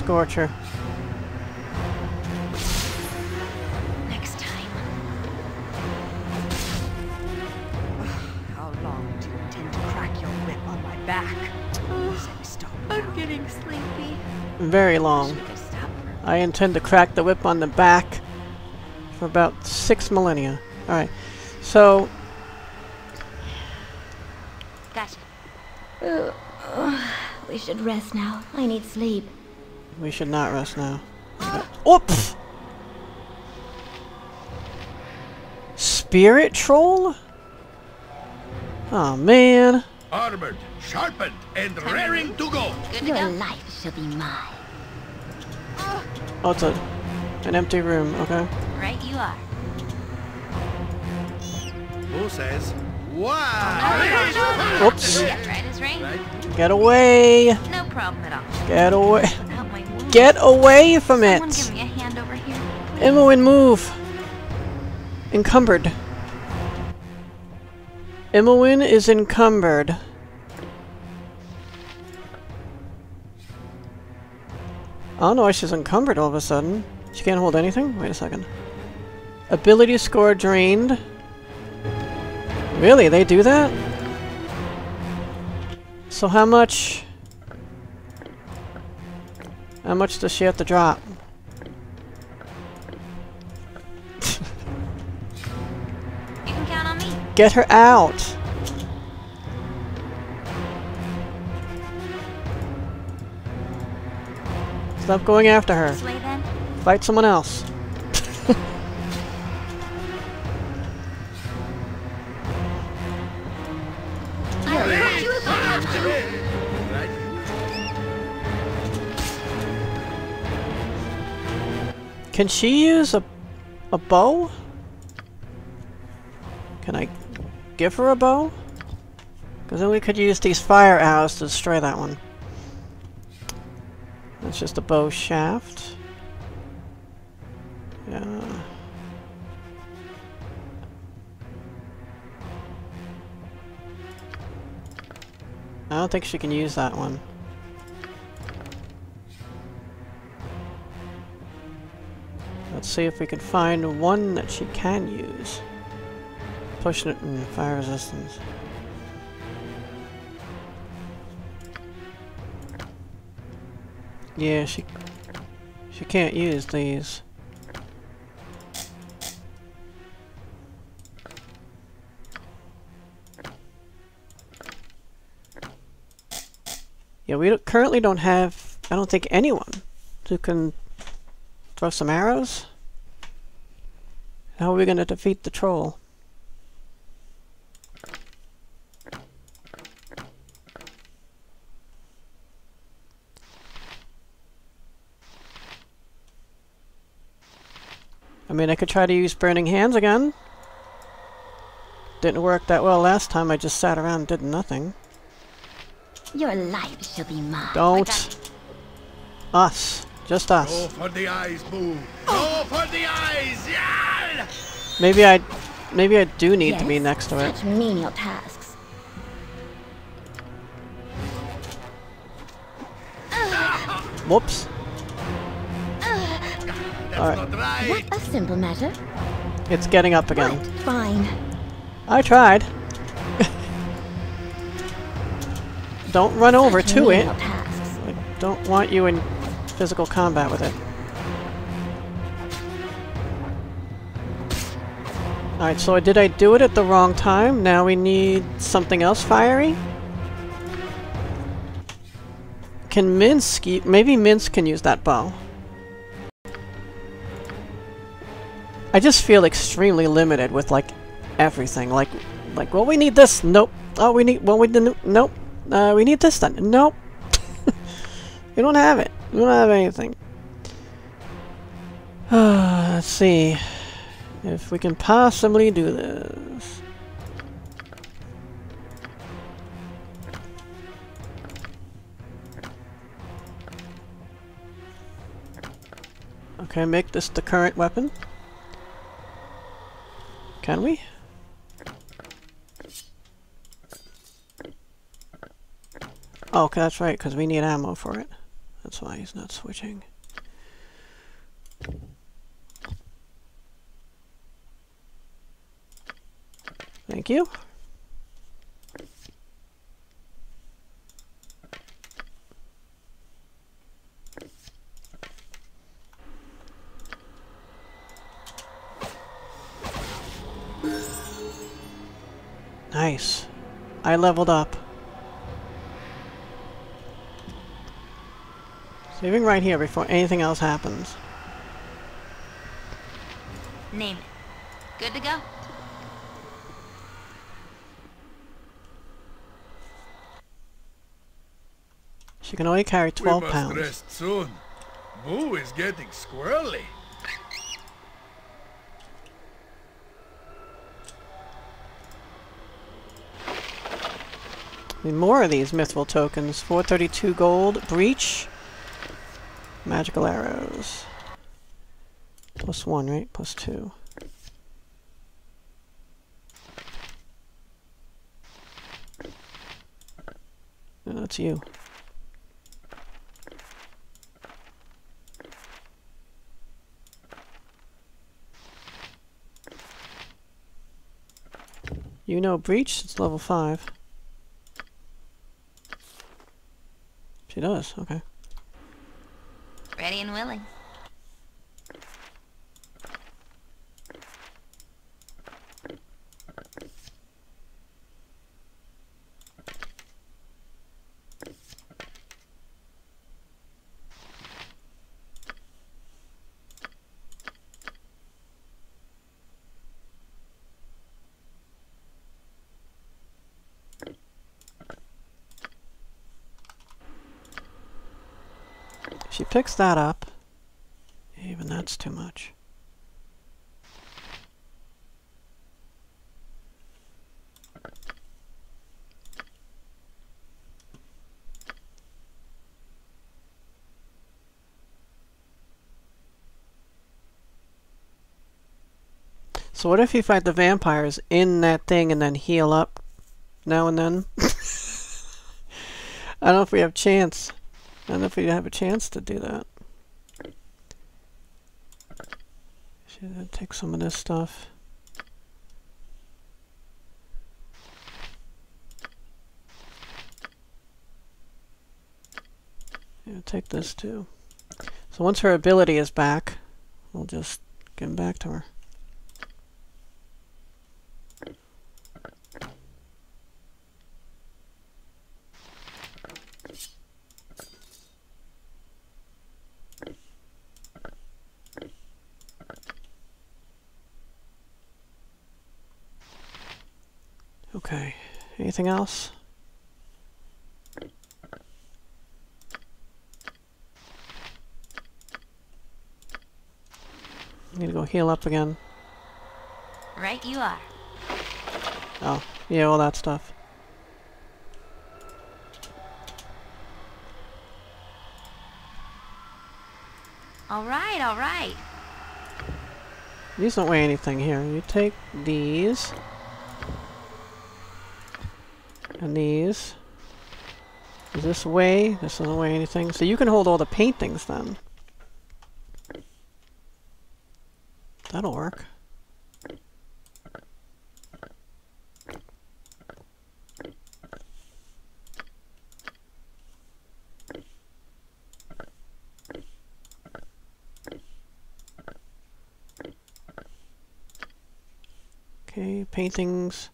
Scorcher. Next time. How long do you intend to crack your whip on my back? Stop now. I'm getting sleepy. Very long. I intend to crack the whip on the back for about 6 millennia. Alright, so... Gotcha. We should rest now. I need sleep. We should not rest now. Oops! Spirit Troll? Oh man. Armored, sharpened, and raring to go. Your life shall be mine. Oh, it's an empty room, okay. Right you are. Who says why? Whoops. Right is right. Get away. No problem at all. Get away. Without my wound. Get away from it. Someone give me a hand over here. Imoen, move. Encumbered. Imoen is encumbered. I don't know why she's encumbered all of a sudden. She can't hold anything? Wait a second. Ability score drained. Really? They do that? So how much... How much does she have to drop? You can count on me. Get her out! Stop going after her. This way then. Fight someone else. Can she use a bow? Can I give her a bow? Because then we could use these fire arrows to destroy that one. That's just a bow shaft. Yeah. I don't think she can use that one. Let's see if we can find one that she can use. Pushing it in fire resistance. Yeah, she can't use these. Yeah, we currently don't have, I don't think, anyone who can throw some arrows. How are we going to defeat the troll? I mean, I could try to use Burning Hands again. Didn't work that well last time. I just sat around and did nothing. Your life shall be mine. Don't. Us. Just us. Go for the eyes, Boo. Go for the eyes. Yeah! Maybe I do need to be next to it. Such menial tasks. Whoops. That's not right. What a simple matter. It's getting up again. Right, fine. I tried. Don't run over Such to it. menial tasks. I don't want you in physical combat with it. Alright, so did I do it at the wrong time? Now we need something else fiery? Can Minsky... Maybe Minsk can use that bow. I just feel extremely limited with, like, everything. Like, well, we need this. Nope. Oh, we need... Well, we didn't... Nope. We need this then. Nope. We don't have it. We don't have anything. Let's see if we can possibly do this. Okay, make this the current weapon. Can we? Oh, okay, that's right, because we need ammo for it. That's why he's not switching. Thank you. Nice. I leveled up. Saving right here before anything else happens. Name it. Good to go? She can only carry 12 pounds. We must rest soon. Boo is getting squirrely. Need more of these mithril tokens. 432 gold. Breach. Magical arrows. +1, right? +2. No, that's you. You know breach? It's level 5. She does, okay. Ready and willing. She picks that up. Even that's too much. So what if you fight the vampires in that thing and then heal up now and then? I don't know if we have a chance. I don't know if we have a chance to do that. Should take some of this stuff. Yeah, take this too. So once her ability is back, we'll just give him back to her. Okay, anything else? Need to go heal up again. Right you are. Oh, yeah, all that stuff. All right, all right. These don't weigh anything here. You take these. And these. Does this weigh? This doesn't weigh anything. So you can hold all the paintings then. That'll work. Okay, paintings.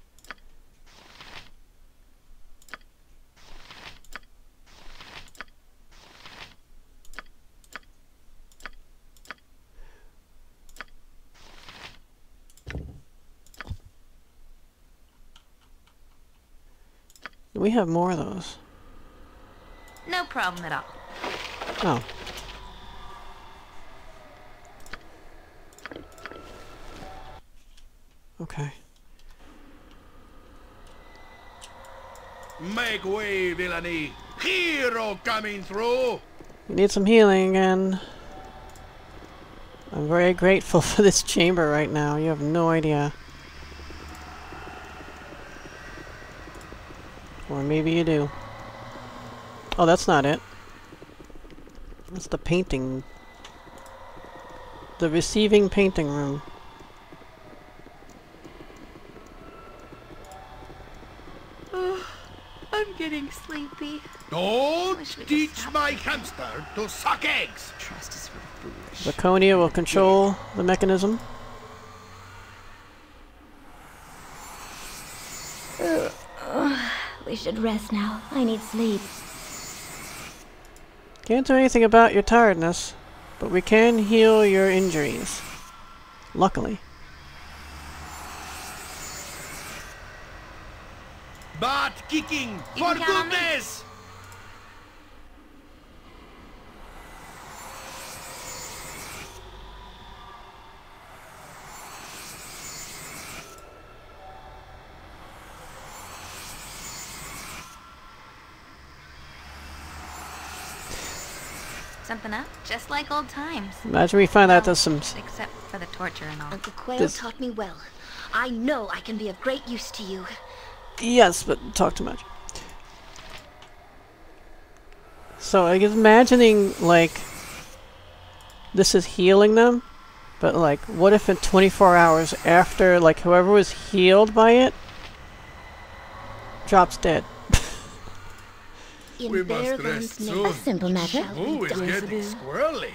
We have more of those. No problem at all. Oh. Okay. Make way, villainy! Hero coming through! We need some healing again. I'm very grateful for this chamber right now. You have no idea. Or maybe you do. Oh, that's not it. That's the painting. The receiving painting room. I'm getting sleepy. Don't Wish we could teach stop my this. hamster to suck eggs. Trust is for the foolish. Laconia will control the mechanism. We should rest now. I need sleep. Can't do anything about your tiredness, but we can heal your injuries. Luckily. Butt kicking, You for can count on me. goodness! Something up? Just like old times. Imagine we find out there's some... Except for the torture and all. Uncle Quail This- taught me well. I know I can be of great use to you. Yes, but talk too much. So I was imagining, like, this is healing them, but, like, what if in 24 hours after, like, whoever was healed by it drops dead? In We bare must rest guns, soon. a simple matter. Oh, it's Yes, it getting is. squirrely.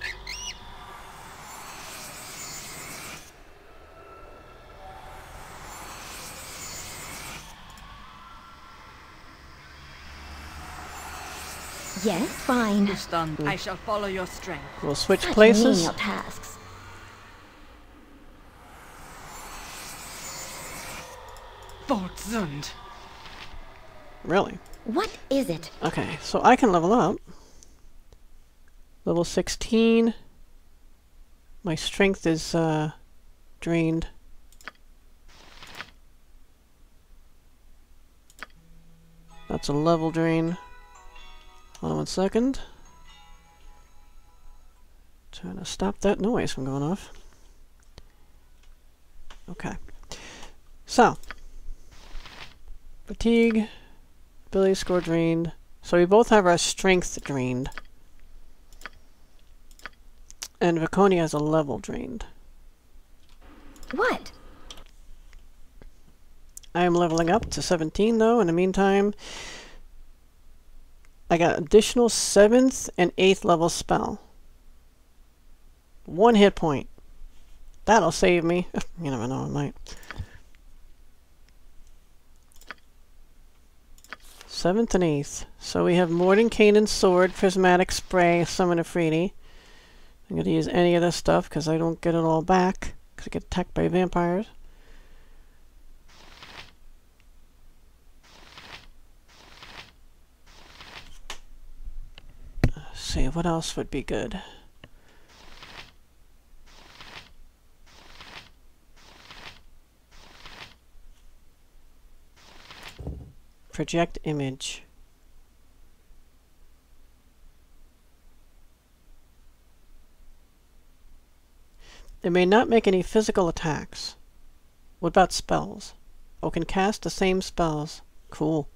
Yes, fine. Understand. I shall follow your strength. We'll switch Such places. menial tasks. Fortzund. Really? What is it? Okay, so I can level up. Level 16. My strength is drained. That's a level drain. Hold on 1 second. Trying to stop that noise from going off. Okay. So. Fatigue. Ability score drained. So we both have our strength drained. And Viconia has a level drained. What? I am leveling up to 17 though. In the meantime, I got additional 7th and 8th level spell. 1 hit point. That'll save me. You never know, it might. 7th and 8th. So we have Mordenkainen's sword, prismatic spray, summon a Freedy. I'm going to use any of this stuff because I don't get it all back because I get attacked by vampires. Let's see, what else would be good? Project image. It may not make any physical attacks. What about spells? Oh, can cast the same spells. Cool.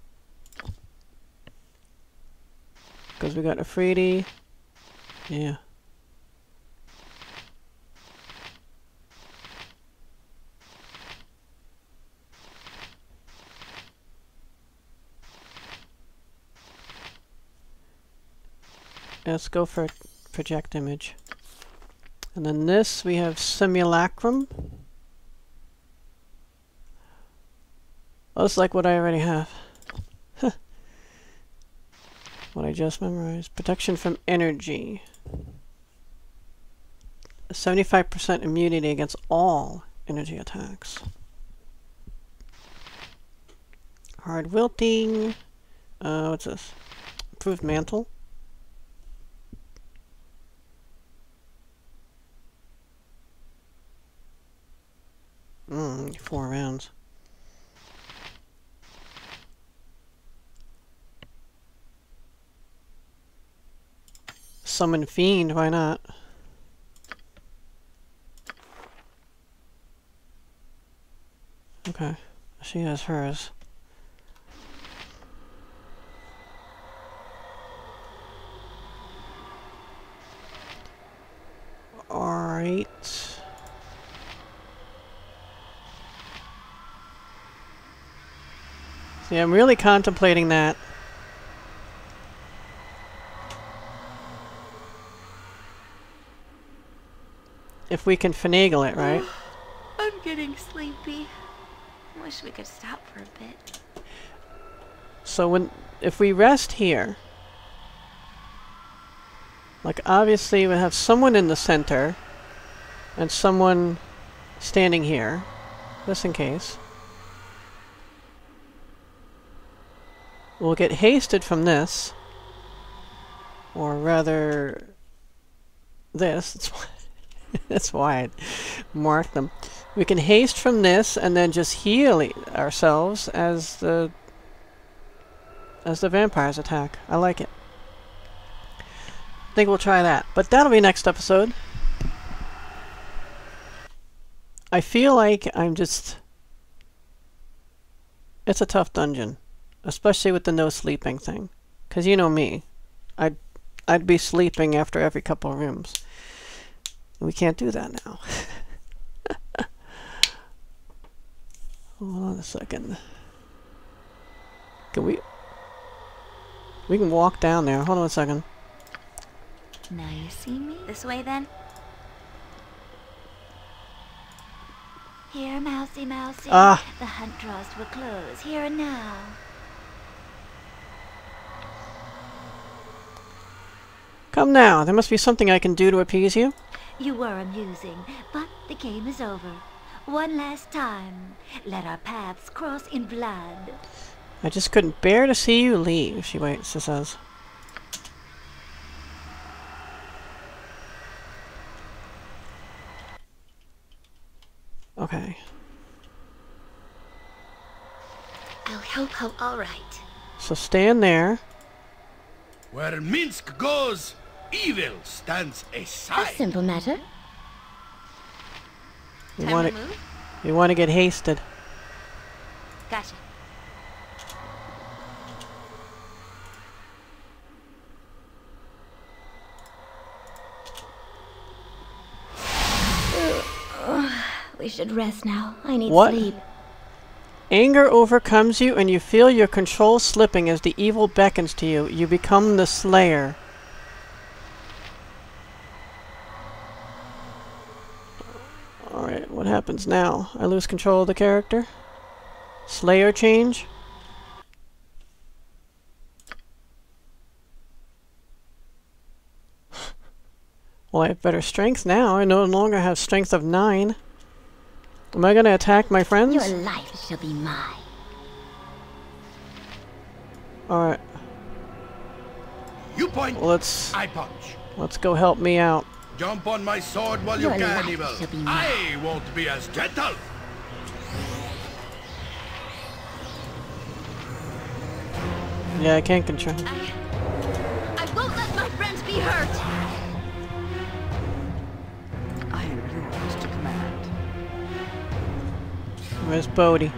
Because we got Afridi. Yeah. Let's go for project image. And then this, we have simulacrum. Oh, it's like what I already have. What I just memorized. Protection from energy. 75% immunity against all energy attacks. Hard wilting. What's this? Improved mantle. 4 rounds. Summon Fiend, why not? Okay, she has hers. See, I'm really contemplating that. If we can finagle it, right? I'm getting sleepy. Wish we could stop for a bit. So if we rest here, like obviously we have someone in the center and someone standing here, just in case. We'll get hasted from this, or rather this. That's why I marked them. We can haste from this and then just heal ourselves as the vampires attack. I like it. I think we'll try that. But that'll be next episode. I feel like I'm just... It's a tough dungeon. Especially with the no sleeping thing. Because you know me. I'd be sleeping after every couple of rooms. We can't do that now. Hold on a second. Can we can walk down there. Hold on a second. Now you see me? This way then? Here, mousey, mousey. Ah. The hunt draws to a close, here and now. Come now. There must be something I can do to appease you. You were amusing, but the game is over. One last time, let our paths cross in blood. I just couldn't bear to see you leave, she says. Okay. I'll help out all right. So stand there. Where Minsk goes, evil stands A aside. simple matter. You Time want to to move? you want to get hasted. Gotcha. We should rest now. I need What? sleep. Anger overcomes you and you feel your control slipping as the evil beckons to you. You become the Slayer. Alright, what happens now? I lose control of the character? Slayer change? Well, I have better strength now. I no longer have strength of 9. Am I gonna attack my friends? Your life shall be mine. Alright, You point, let's I punch. go help me out. Jump on my sword while you Your can, life evil. shall be mine. I won't be as gentle. Yeah, I can't control. I won't let my friends be hurt. I am yours to command. Where's Bodhi?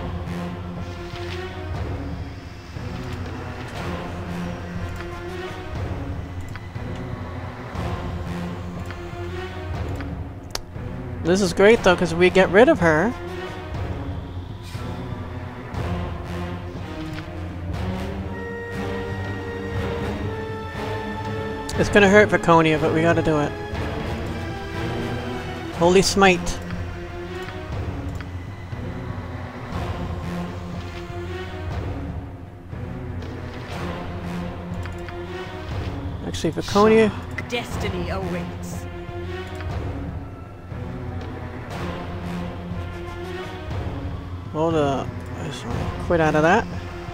This is great though, because we get rid of her. It's gonna hurt Viconia, but we gotta do it. Holy Smite. Actually, Viconia... Destiny awaits. Hold up. I just want to quit out of that.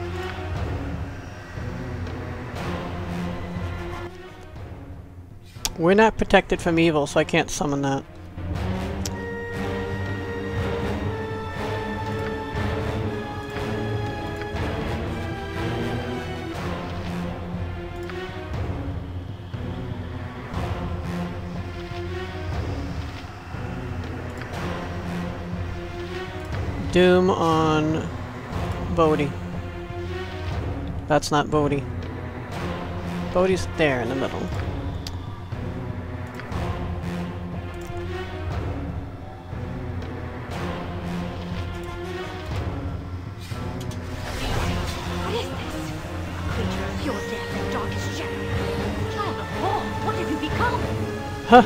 We're not protected from evil, so I can't summon that. Doom on Bodhi. That's not Bodhi. Bodhi's there in the middle. Huh.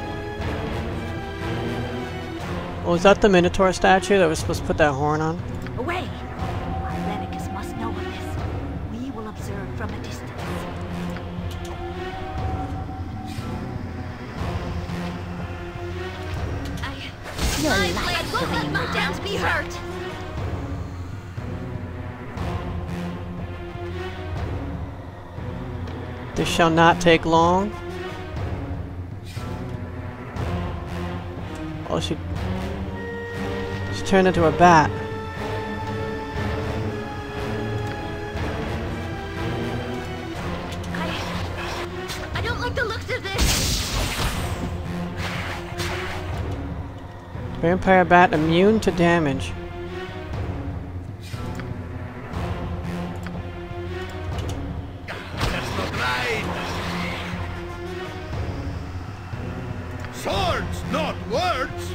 Oh, is that the Minotaur statue that was supposed to put that horn on? Away! Irenicus must know of this. We will observe from a distance. My blade won't let my dance be hurt. This shall not take long. Oh, she turned into a bat. I don't like the looks of this. Vampire bat immune to damage. That's not right. Swords, not words.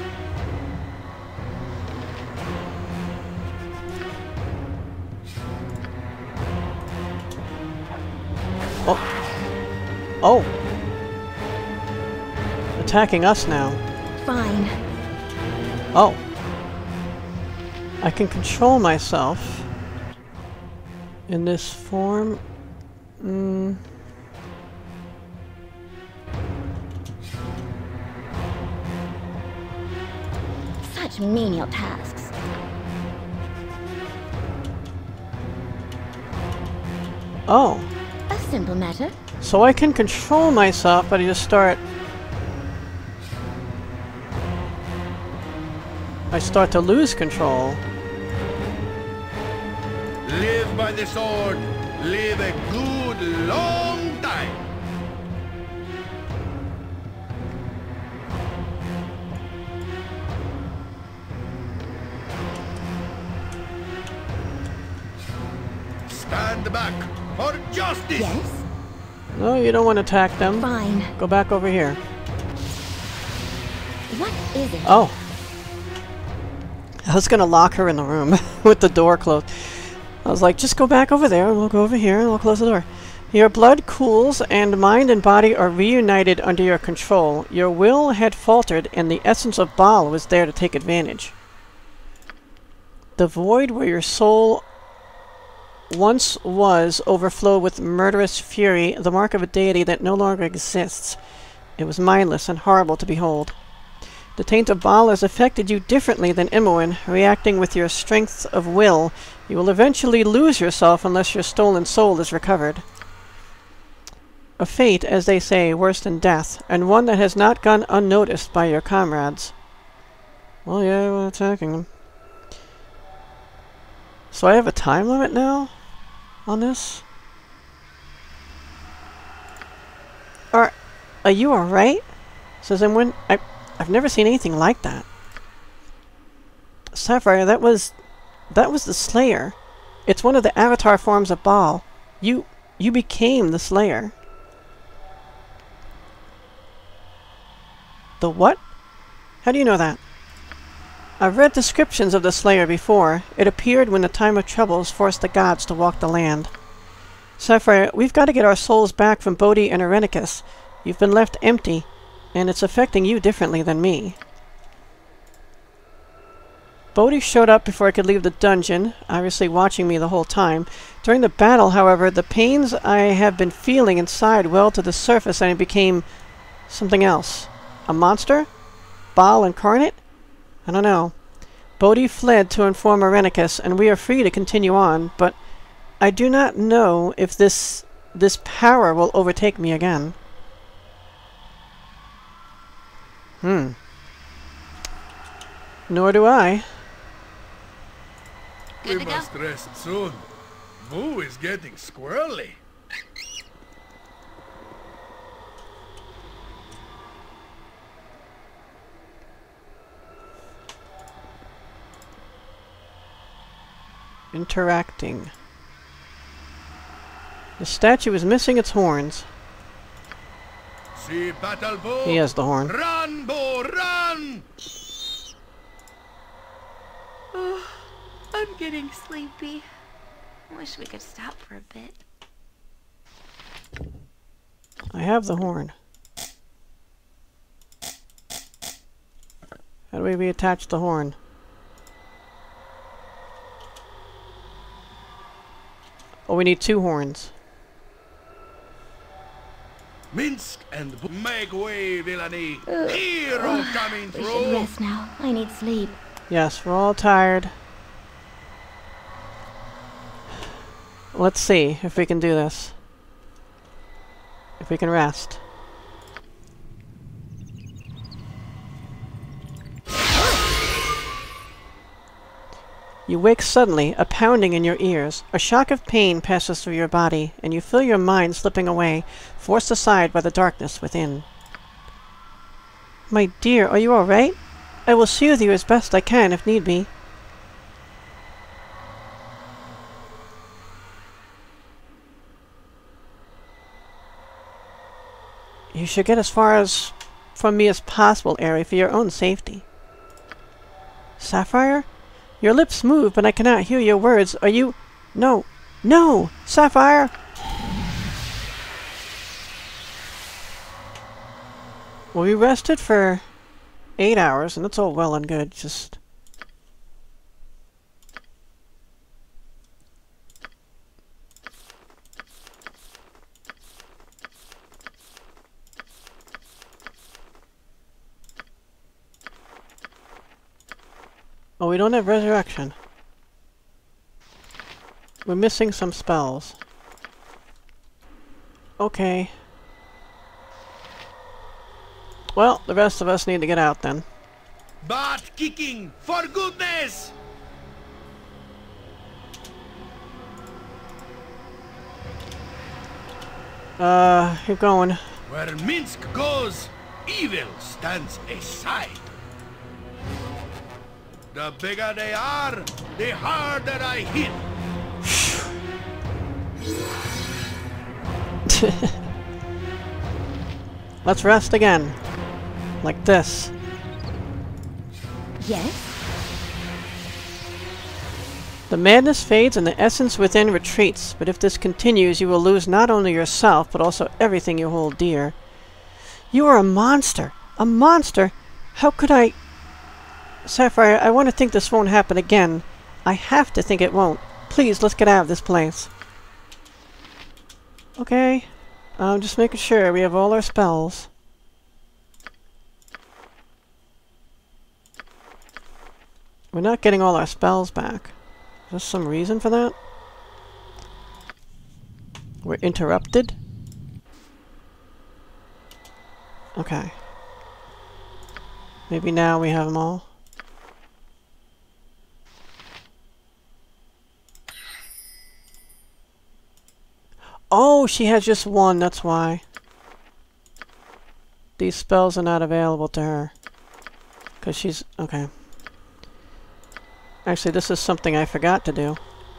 Oh. Oh. Attacking us now. Fine. Oh. I can control myself in this form. Such menial tasks. Oh. A simple matter. So I can control myself, but I just start... I start to lose control. Live by the sword. Live a good long time. Stand back for justice. Yes? No, you don't want to attack them. Fine. Go back over here. What is it? Oh. I was gonna lock her in the room with the door closed. I was like, just go back over there, and we'll go over here, and we'll close the door. Your blood cools, and mind and body are reunited under your control. Your will had faltered, and the essence of Baal was there to take advantage. The void where your soul once was overflowed with murderous fury, the mark of a deity that no longer exists. It was mindless and horrible to behold. The taint of Baal has affected you differently than Imoen, reacting with your strength of will. You will eventually lose yourself unless your stolen soul is recovered. A fate, as they say, worse than death, and one that has not gone unnoticed by your comrades. Well, yeah, we're attacking them. So I have a time limit now on this? Are you alright? Says Imoen. I've never seen anything like that. Sapphire, that was the Slayer. It's one of the avatar forms of Baal. You became the Slayer. The what? How do you know that? I've read descriptions of the Slayer before. It appeared when the time of troubles forced the gods to walk the land. Sapphire, we've got to get our souls back from Bodhi and Irenicus. You've been left empty, and it's affecting you differently than me. Bodhi showed up before I could leave the dungeon, obviously watching me the whole time. During the battle, however, the pains I have been feeling inside welled to the surface and I became something else. A monster? Baal incarnate? I don't know. Bodhi fled to inform Irenicus, and we are free to continue on, but I do not know if this power will overtake me again. Nor do I. Good We to go. must rest soon. Moo is getting squirrely. Interacting. The statue is missing its horns. See battle bow. He has the horn. Run, bow, run! Oh, I'm getting sleepy. Wish we could stop for a bit. I have the horn. How do we reattach the horn? Oh, we need 2 horns. Minsk and make way, villainy. Hero coming We should through. rest now. I need sleep. Yes, we're all tired. Let's see if we can do this. If we can rest. You wake suddenly, a pounding in your ears. A shock of pain passes through your body, and you feel your mind slipping away, forced aside by the darkness within. My dear, are you all right? I will soothe you as best I can if need be. You should get as far as from me as possible, Aerie, for your own safety. Sapphire? Your lips move, but I cannot hear your words. Are you... No. No! Sapphire! Well, we rested for 8 hours, and that's all well and good. Just... Oh, we don't have resurrection. We're missing some spells. Okay. Well, the rest of us need to get out then. Butt kicking, for goodness! Keep going. Where Minsk goes, evil stands aside. The bigger they are, the harder I hit. Let's rest again. Like this. Yes? The madness fades and the essence within retreats, but if this continues, you will lose not only yourself, but also everything you hold dear. You are a monster! A monster! How could I... Sapphire, I want to think this won't happen again. I have to think it won't. Please, let's get out of this place. Okay. I'm just making sure we have all our spells. We're not getting all our spells back. Is there some reason for that? We're interrupted? Okay. Maybe now we have them all. Oh, she has just one, that's why. These spells are not available to her. Because she's... okay. Actually, this is something I forgot to do.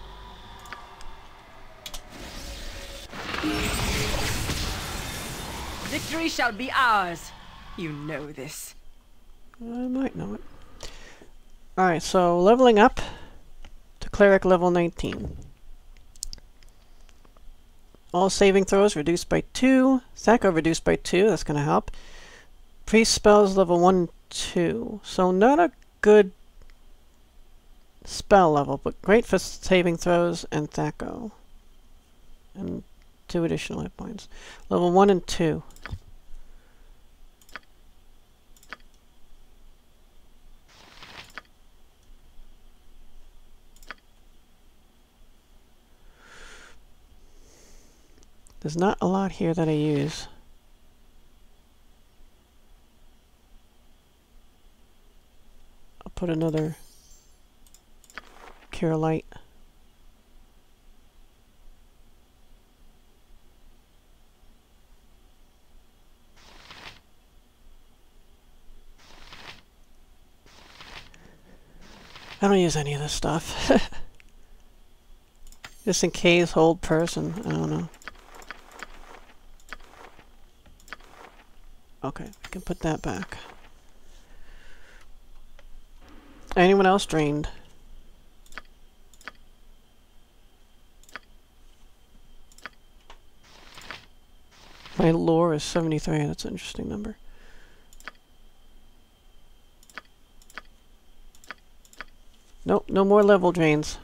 Victory shall be ours. You know this. I might know it. Alright, so leveling up to Cleric level 19. All saving throws reduced by 2. Thaco reduced by 2, that's going to help. Priest spells level 1, 2. So not a good spell level, but great for saving throws and Thaco. And 2 additional hit points. Level 1 and 2. There's not a lot here that I use. I'll put another Cure Light. I don't use any of this stuff. Just in case, hold person. I don't know. Okay, we can put that back. Anyone else drained? My lore is 73, that's an interesting number. Nope, no more level drains.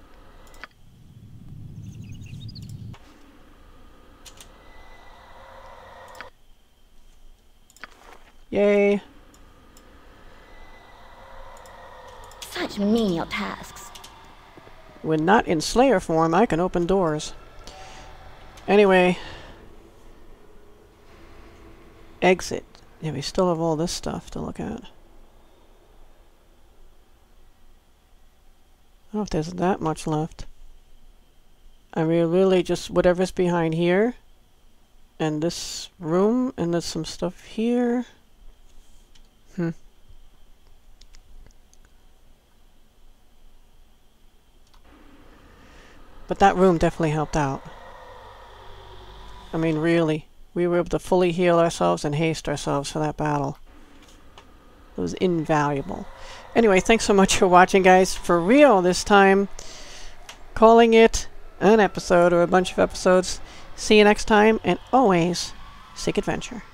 Yay. Such menial tasks. When not in Slayer form, I can open doors. Anyway. Exit. Yeah, we still have all this stuff to look at. I don't know if there's that much left. I mean, really just whatever's behind here. And this room. And there's some stuff here. But that room definitely helped out. I mean, really. We were able to fully heal ourselves and haste ourselves for that battle. It was invaluable. Anyway, thanks so much for watching, guys. For real this time. Calling it an episode or a bunch of episodes. See you next time, and always seek adventure.